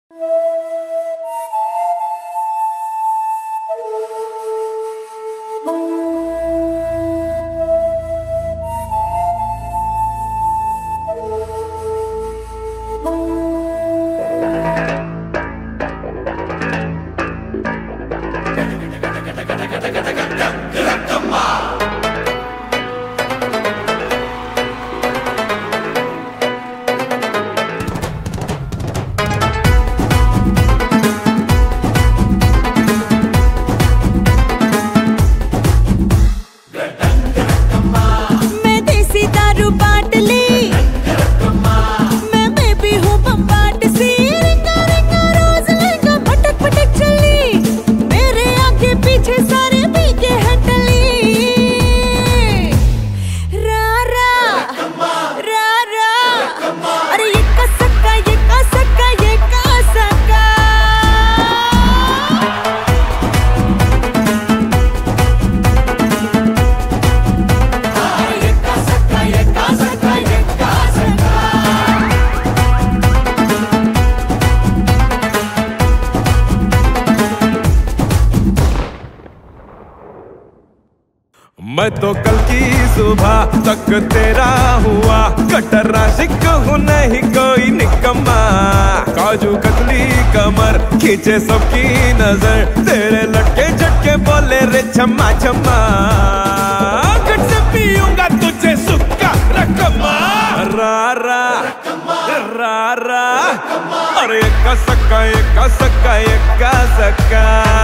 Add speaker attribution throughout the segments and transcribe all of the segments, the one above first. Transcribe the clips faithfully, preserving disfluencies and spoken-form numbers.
Speaker 1: मैं तो कल की सुबह तक तेरा हुआ, कटर आशिक हूँ नहीं कोई निकम्मा। काजू कतली कमर खींचे सबकी नजर, तेरे लटके झटके बोले रे छम्मा छम्मा। गट से पीऊंगा तुझे सुक्का रकमा, रा रा रा रा। अरे एक सक्का एक सक्का एक सक्का।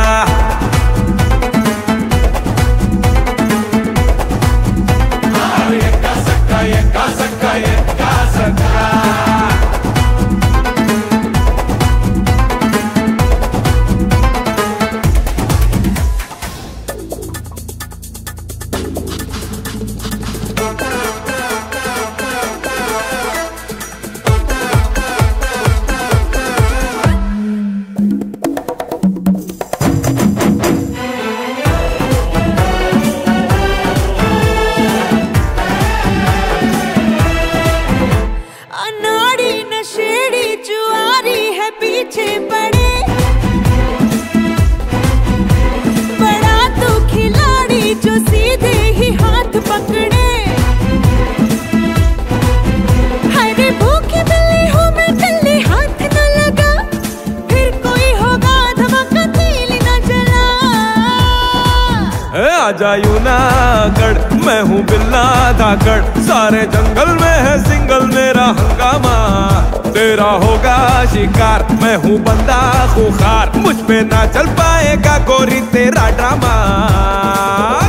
Speaker 2: पीछे पड़े बड़ा तू खिलाड़ी जो सीधे ही हाथ पकड़े। हरे भूखी बिल्ली हूँ मैं कल्ली, हाथ न लगा फिर कोई होगा धमाका तीर न जला।
Speaker 1: आजा यूनागढ़ मैं हूँ बिल्ला धाकड़, सारे जंगल में है सिंगल मेरा हंगामा। तेरा होगा शिकार मैं हूँ बंदा खूंखार, मुझ पे ना चल पाएगा गोरी तेरा ड्रामा।